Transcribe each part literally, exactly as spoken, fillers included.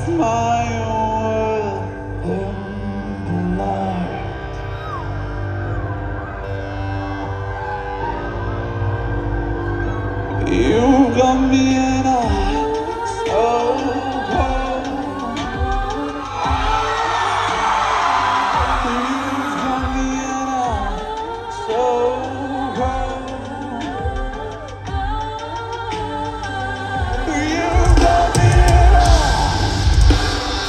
my world in the light. You got me and I so cold. You got me and I so cold. You got me and I.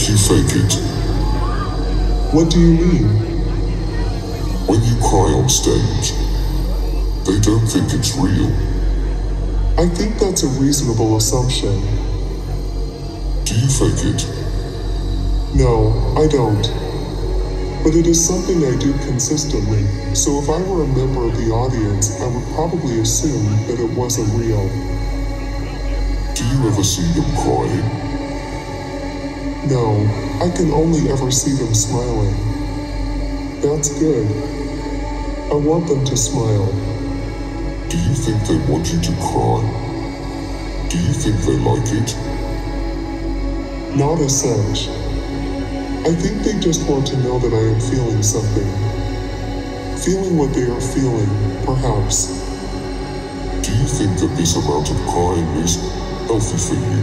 think you fake it. What do you mean? When you cry on stage, they don't think it's real. I think that's a reasonable assumption. Do you fake it? No, I don't. But it is something I do consistently, so if I were a member of the audience, I would probably assume that it wasn't real. Do you ever see them crying? No, I can only ever see them smiling. That's good. I want them to smile. Do you think they want you to cry? Do you think they like it? Not as such. I think they just want to know that I am feeling something. Feeling what they are feeling, perhaps. Do you think that this amount of crying is healthy for you?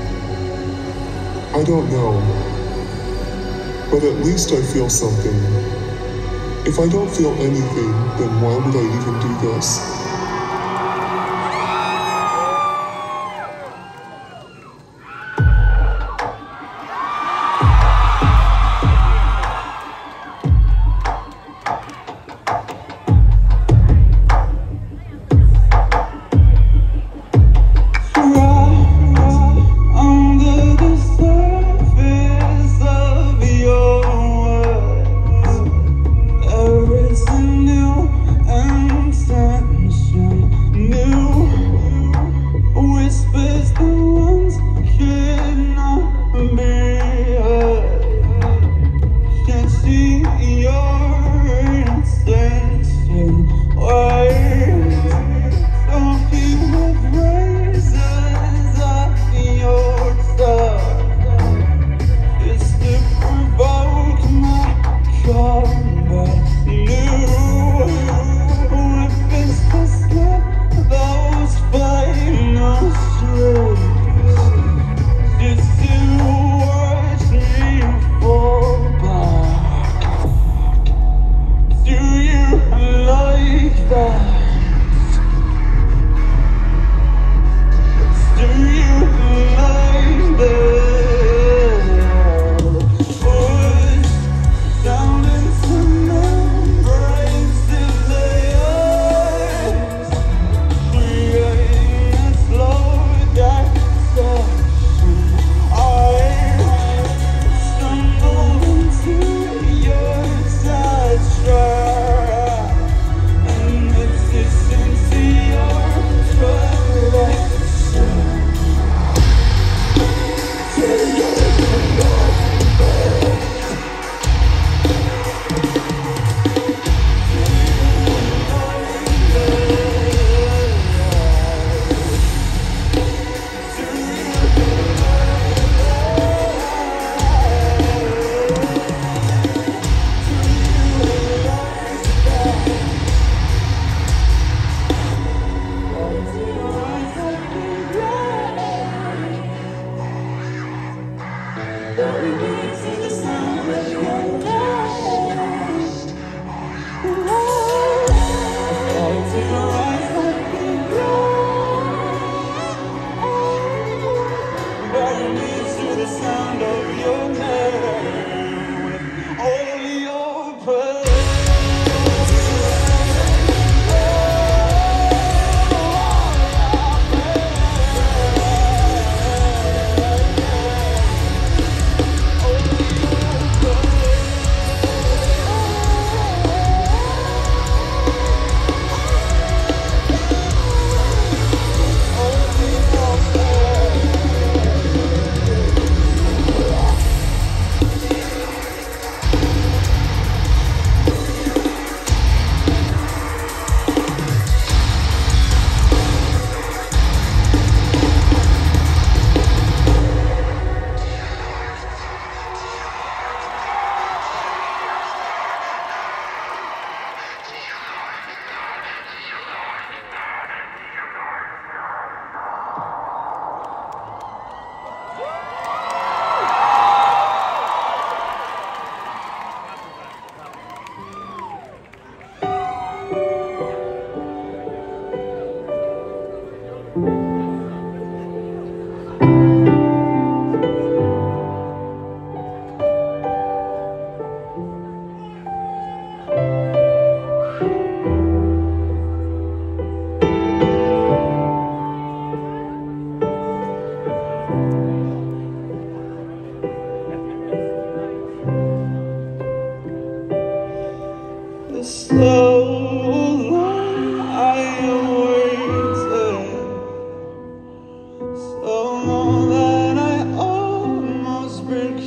I don't know. But at least I feel something. If I don't feel anything, then why would I even do this?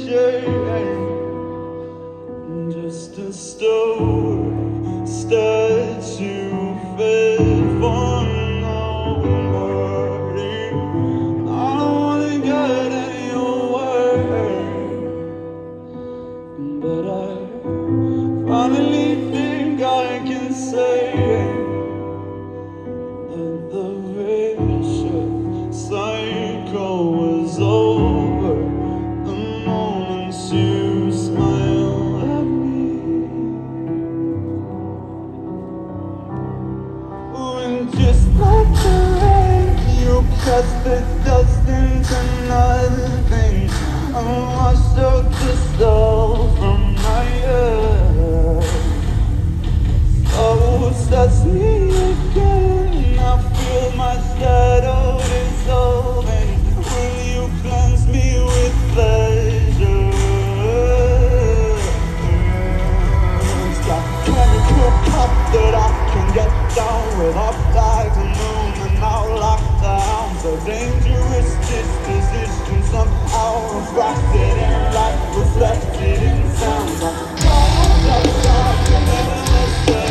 Just a story, statue fit for nobody. I don't wanna get anywhere, but I finally think I can say that the vicious cycle was over the moment you smiled at me. And just like the rain, you cast the dust into nothing. I washed out the stuff from my head. Oh, that's me again. I feel my shadow dissolving. Will you cleanse me with pleasure? It's got chemical cup that I can get down with, up like the moon and out like the hounds. A dangerous disposition, somehow refracted in light, reflected in sound. I'm caught outside, you never mistake.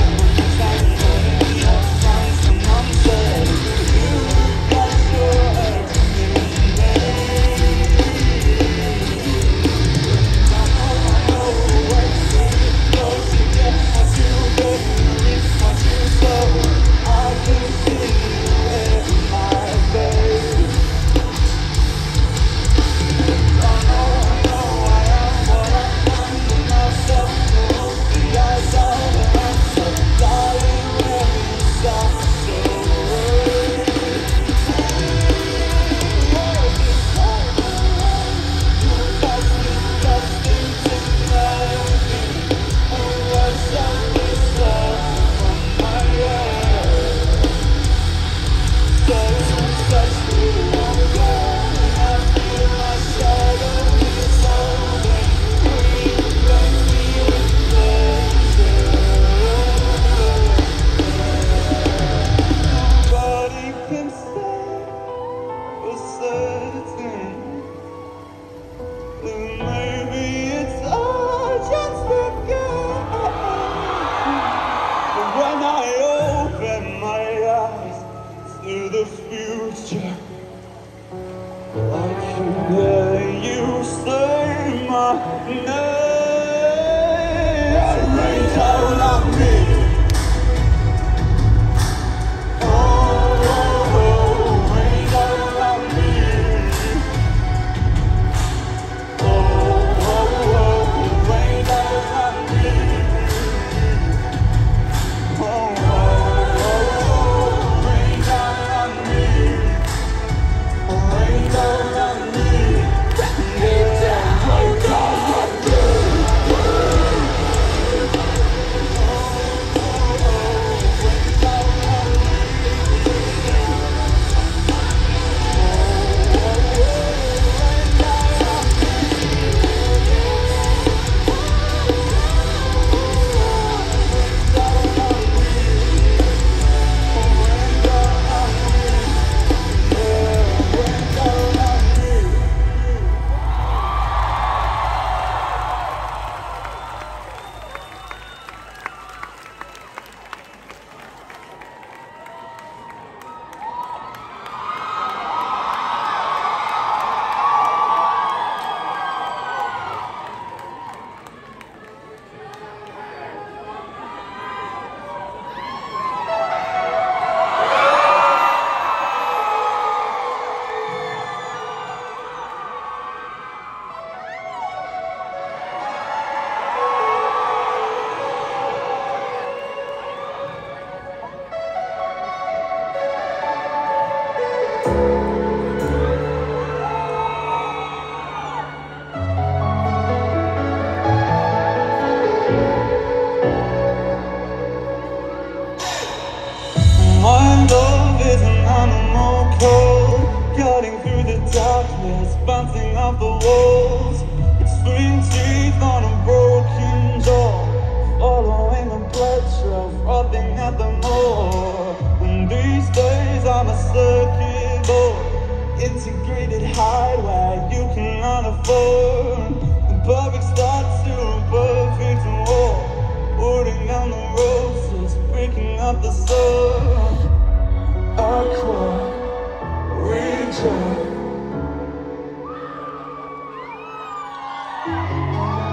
integrated hardware you cannot afford.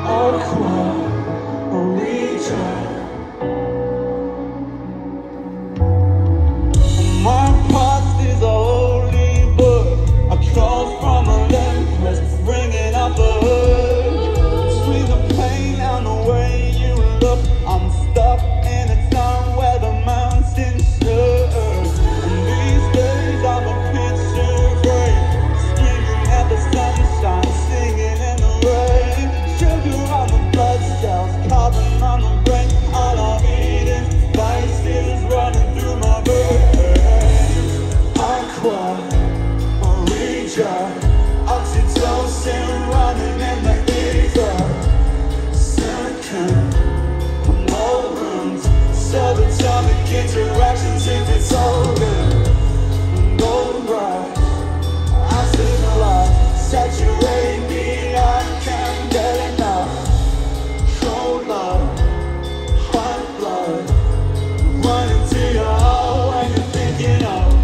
Aqua Regia. My past is a holy book, a cross from Olympus, bringing up a hood. Between the pain and the way you look, I'm stuck in a town where the mountains shook. And these days I'm a picture frame, screaming at the sunshine, singing in the rain. Sugar on the blood cells, carbon on the brain. All I'm eating, spices running through my veins. Aqua Regia, oxytocin running in the ether. Silicon ballrooms, subatomic interactions if it's all good. Gold rush, acid light, saturate me, I can't get enough. Cold love, hot blood, running to your heart when you're thinking of.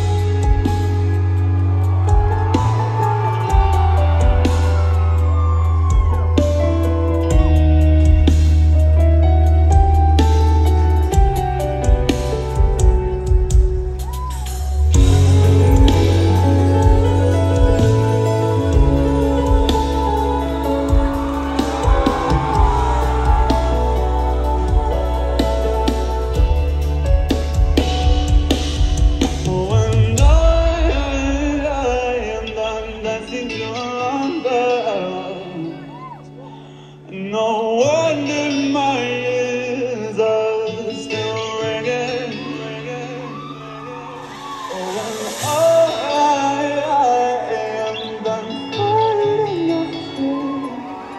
No wonder my ears are still ringing, ringing, ringing. Oh, I, I am done fighting nothing.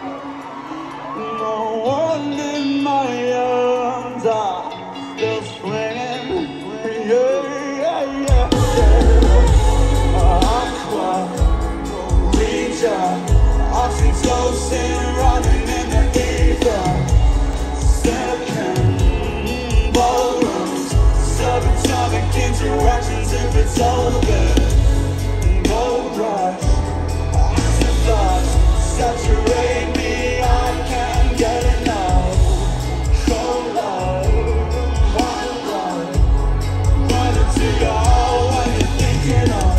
No wonder my arms are still swinging, yeah, yeah, yeah, yeah. Aqua Regia, oxytocin running in the ether. Silicon ballrooms, subatomic interactions if it's all good. Gold rush, acid thoughts, saturate me, I can't get enough. Cold love, wild blood, running to your heart when you're thinking of.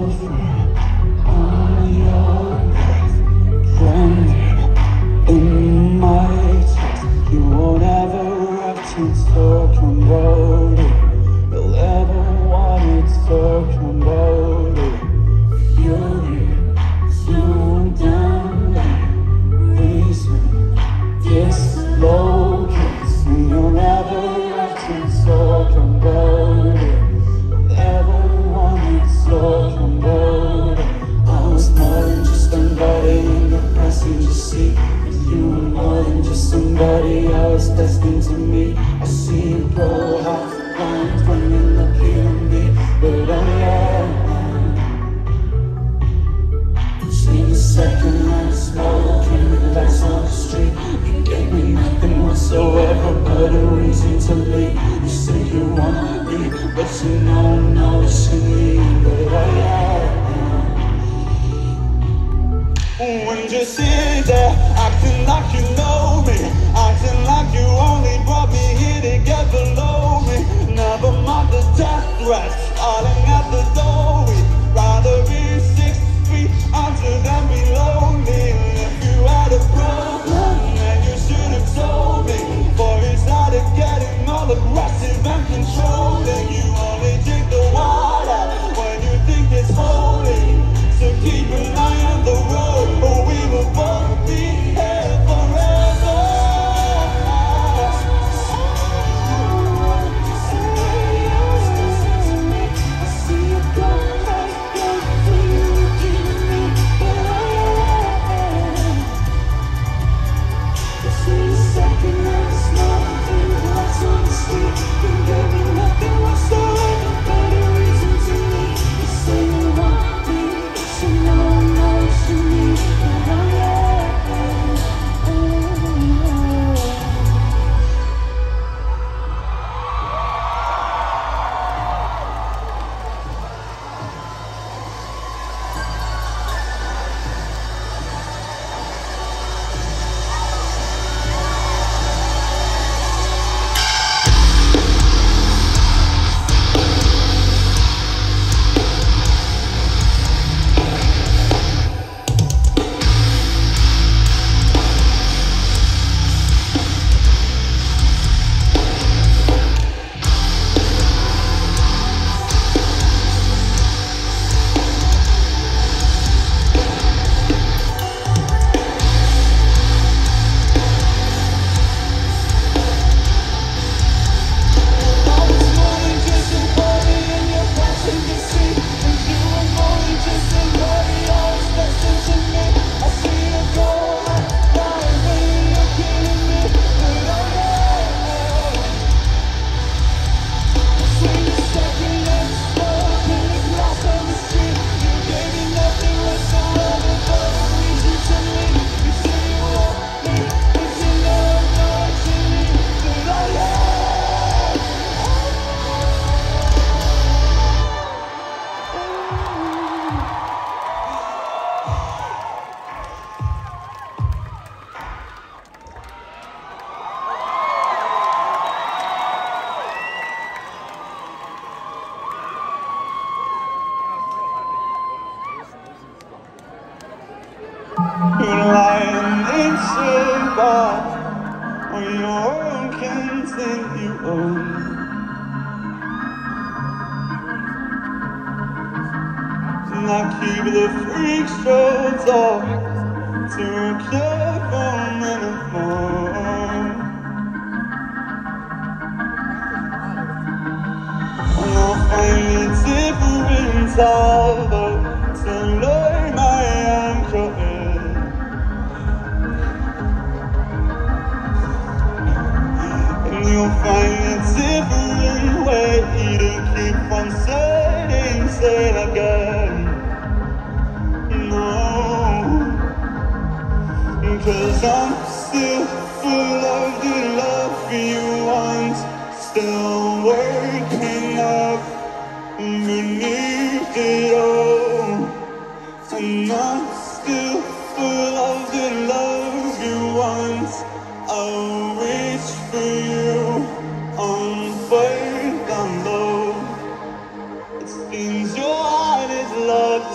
Your heart is love,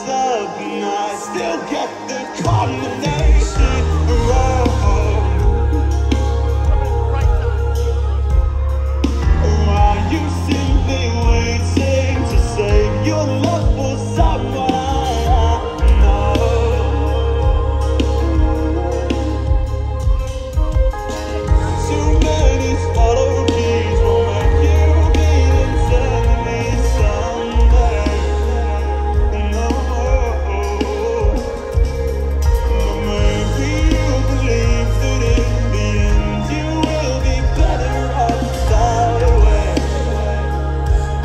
condemnation. Whoa. Are you simply waiting to save your love for someone? No. Too many swallow keys will make you bleed internally someday. No. But maybe you believe that in the end you will be better off that way. Oh,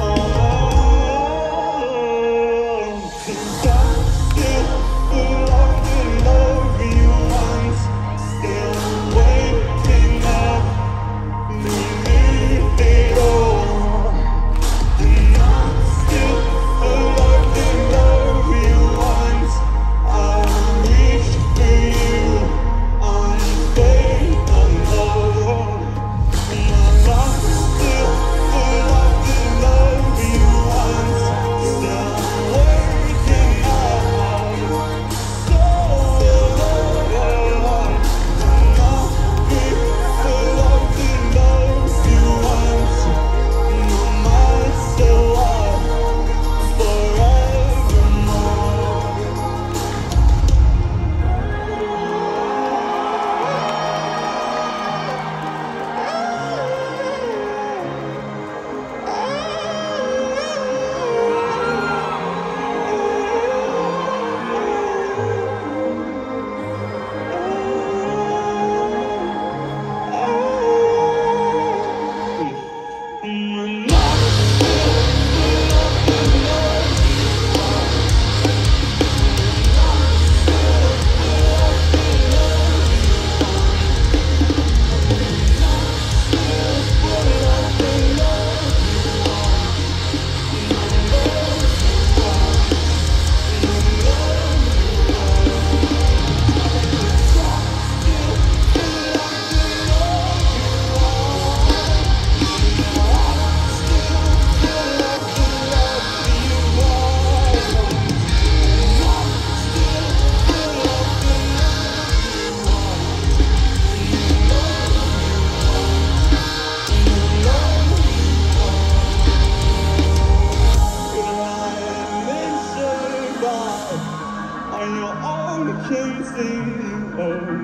'cause I'm still loved and love you once, still waking up, need it all. And I'm still loved and love you once, I'll reach for you on faith alone. And I'm still loved and love you once, still waking up, so alone. And I'll be loved and love you once, no matter what, forevermore. And I'm on your own can sing you home.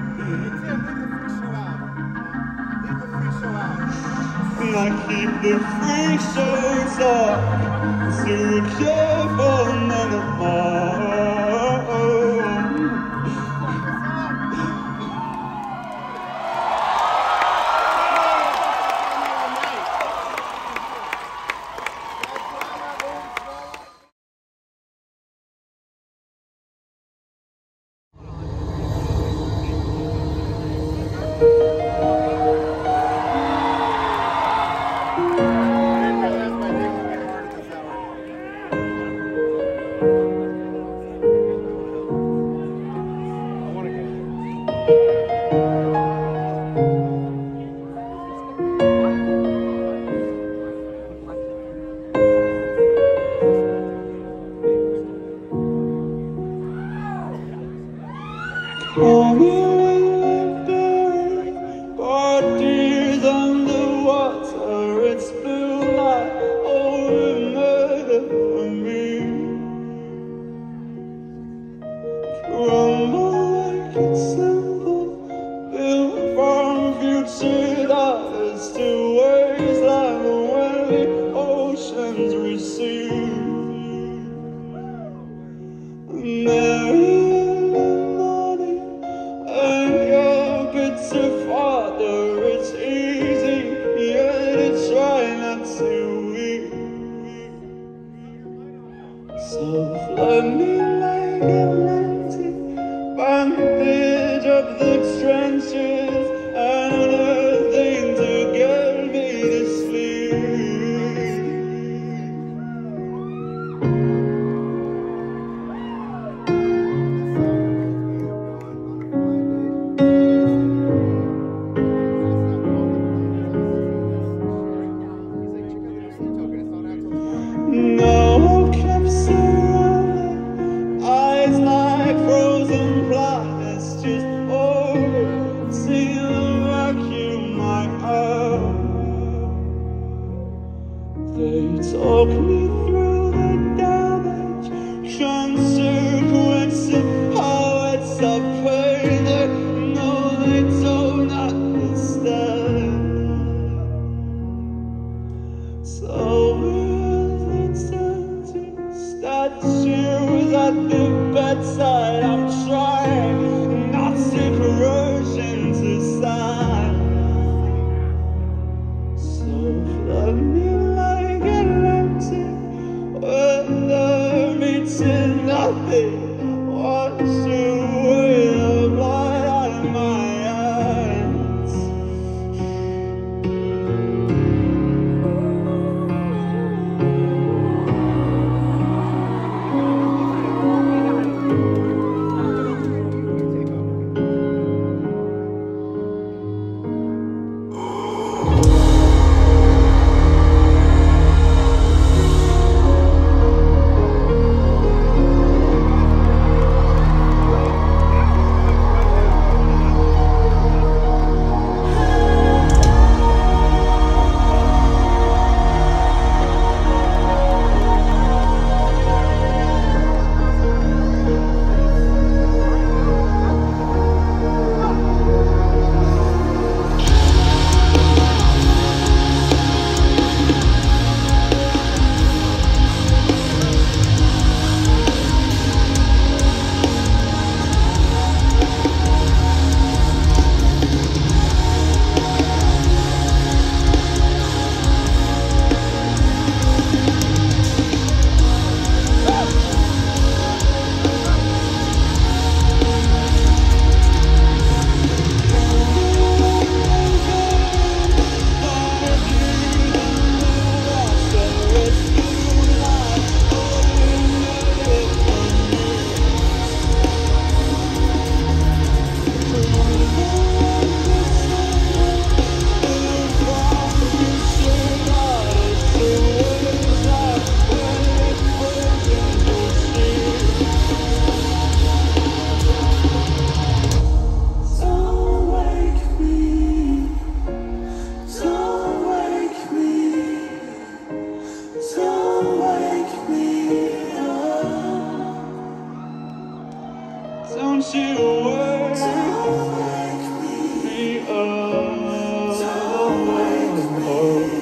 And I keep the free shows up, so careful none of mine. Call me when we're buried, bodies underwater, it's blue light over murder for me. Rumble like it's simple, built from future dollars to wasteland when the oceans receive. Mary it's a father, it's easy, yet it's try not to weep. So let me make an empty bandage of the trenches and nothing to get me to sleep. No one kept surrounded, eyes like that she was at the bedside. I'm trying not to corrosion to sign. So flood me like Atlantic, weather me to nothing. Wash away the blood out of my eyes. Don't you wake me up. Don't wake me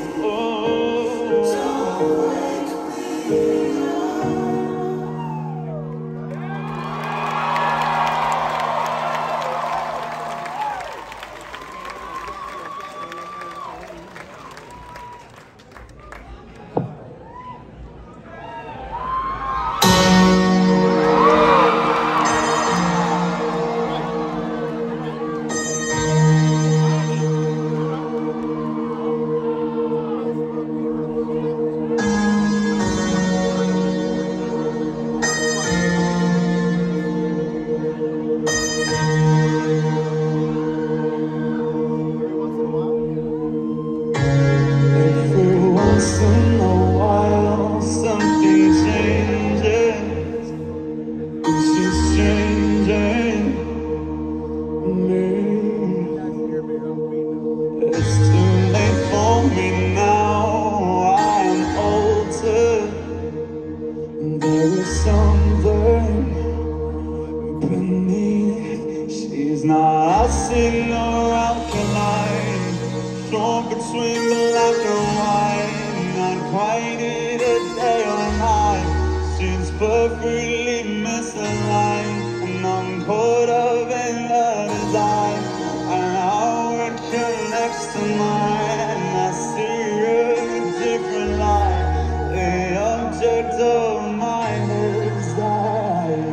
Acid or alkaline, torn between black and white, not quite in a day or night. She's perfectly misaligned, and I'm caught up in her design. And how it connects to mine, I see her in a different light. The object of my desire.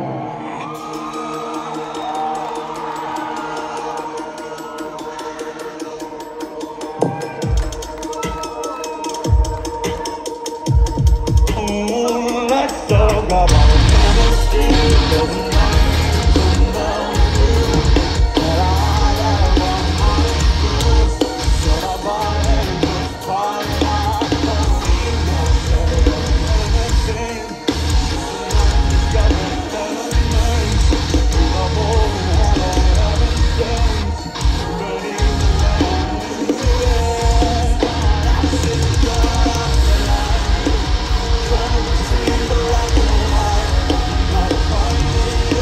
Let's talk about chemistry. Doesn't matter to know that I have one eye closed. So my body was part of my body. Anything, discovered elements. We are both have our evidence. But even when I'm into it, I sit down after life. Trying to see the light of life, not finding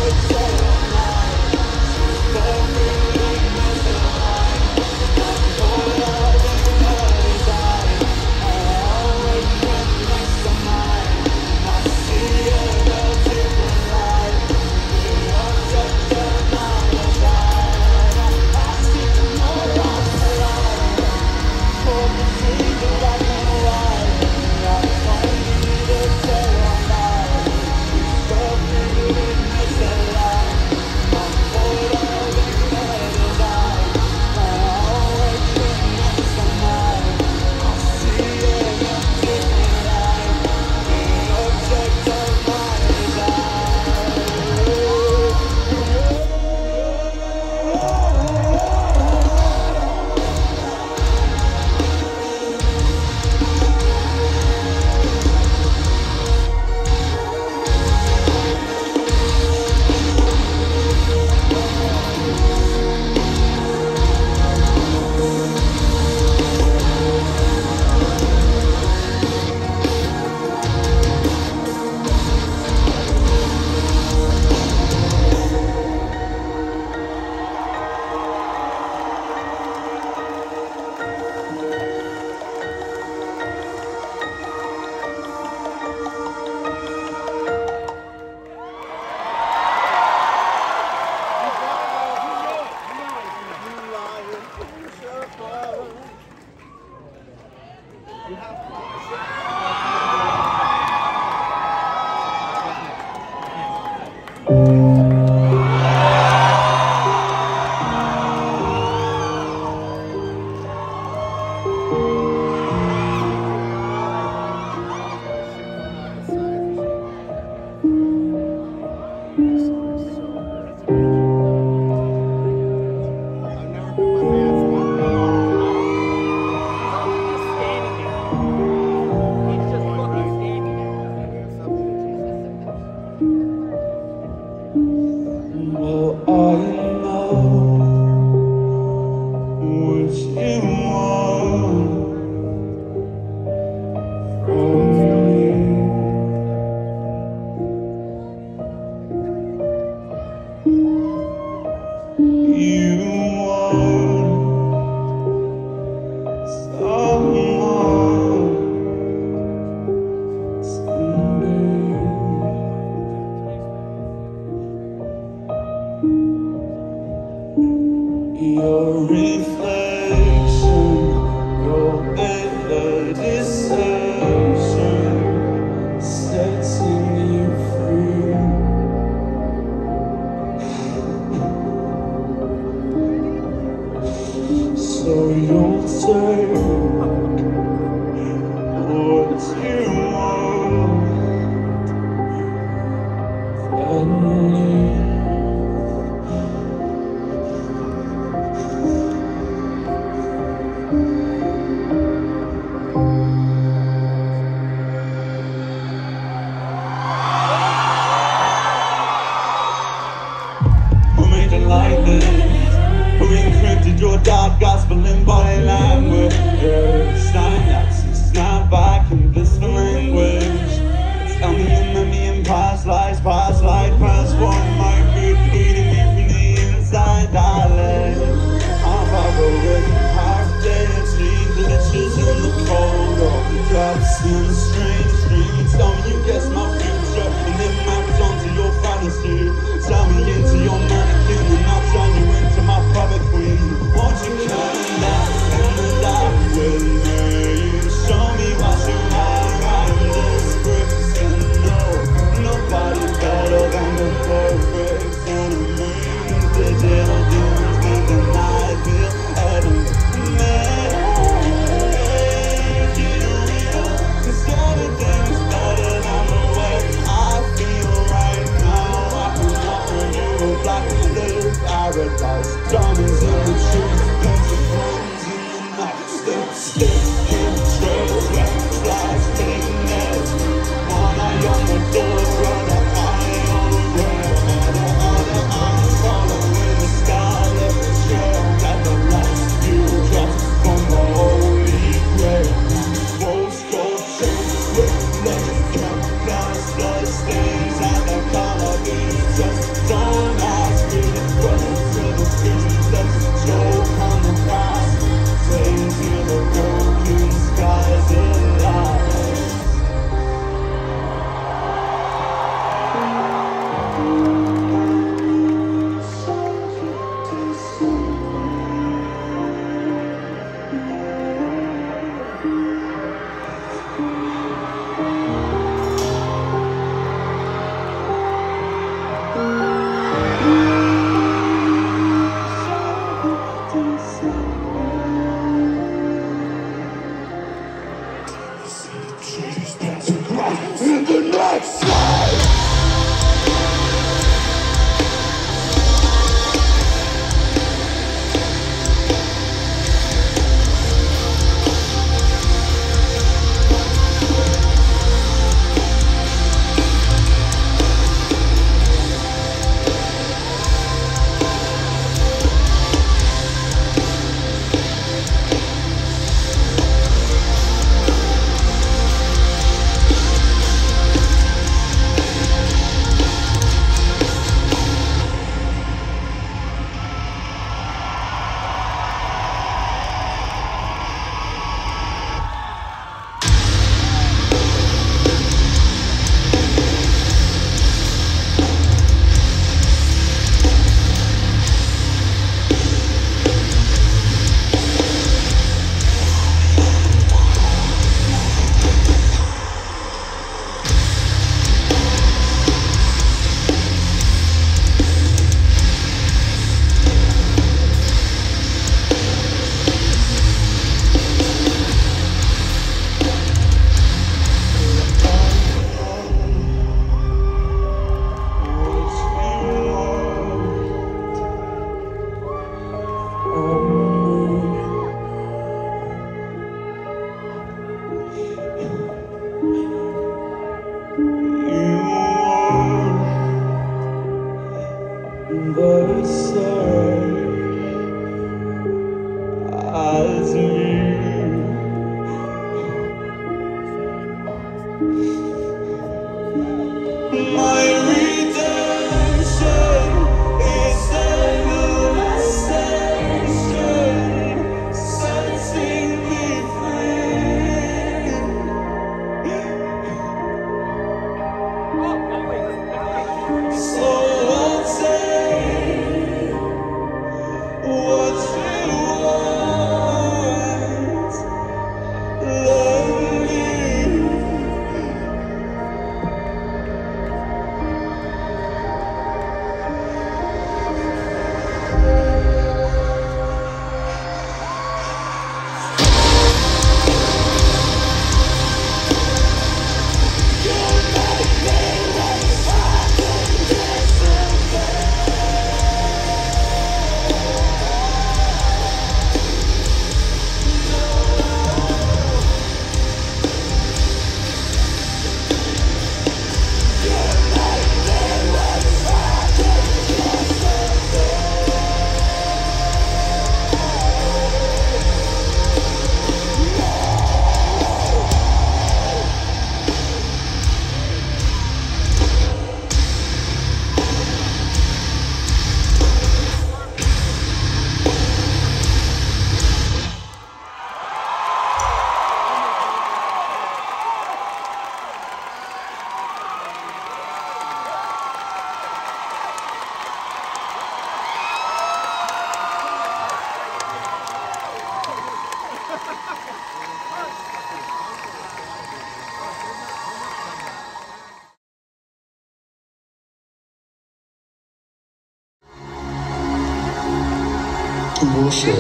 Worship.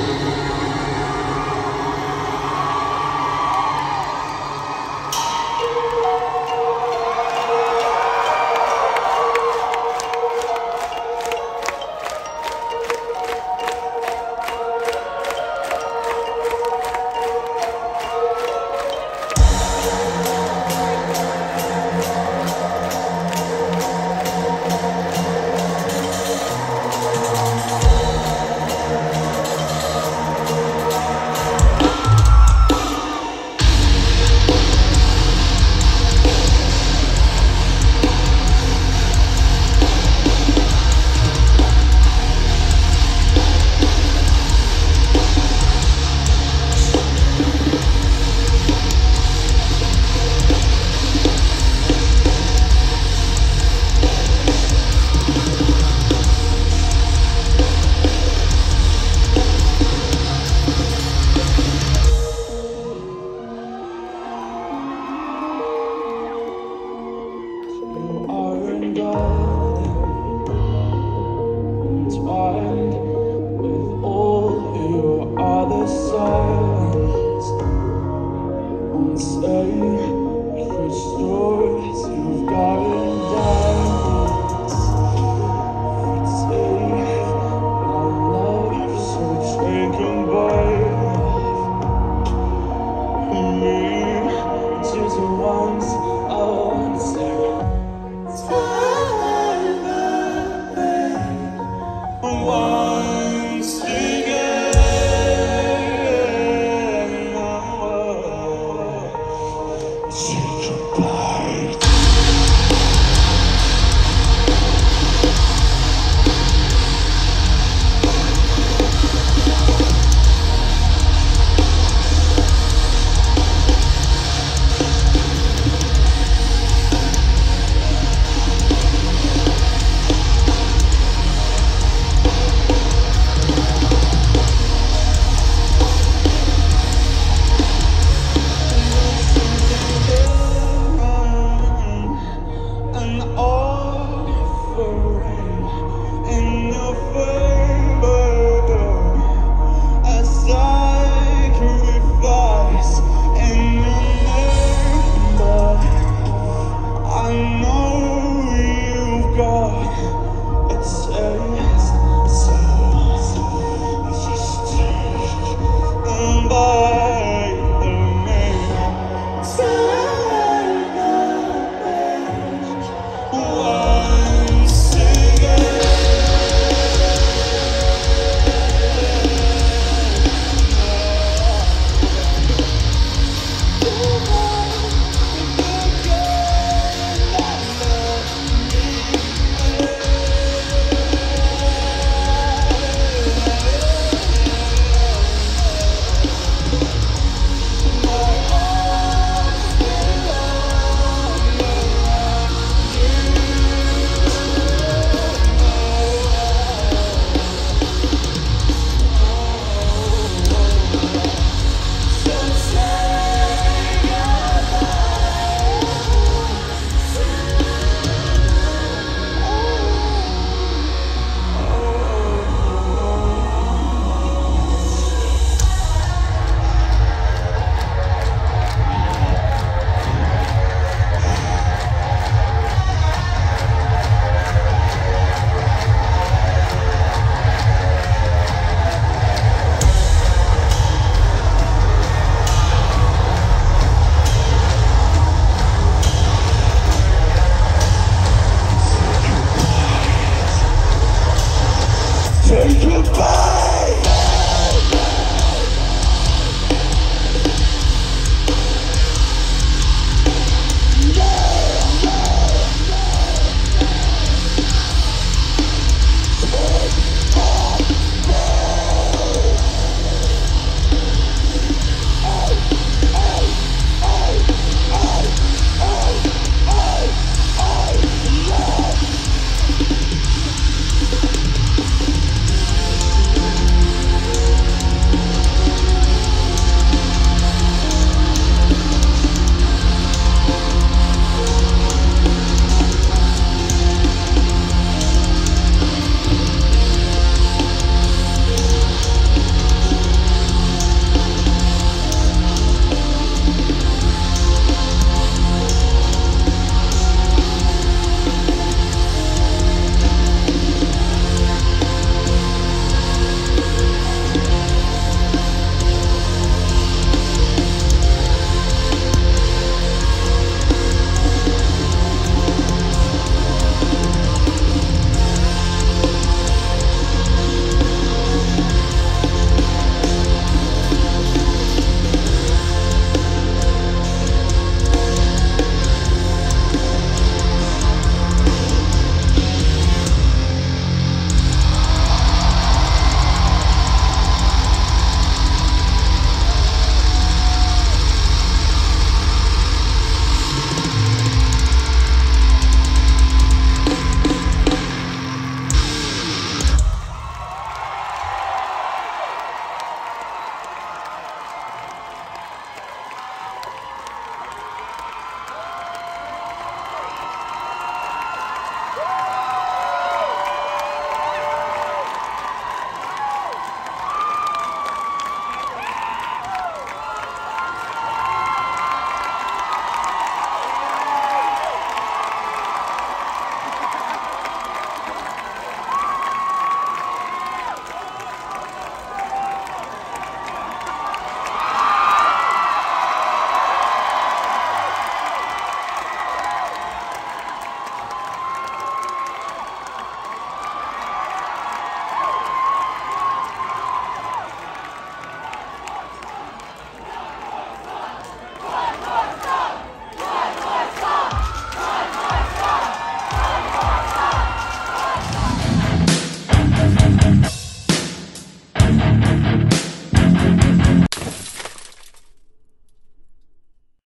Say, restores, you've got suffering.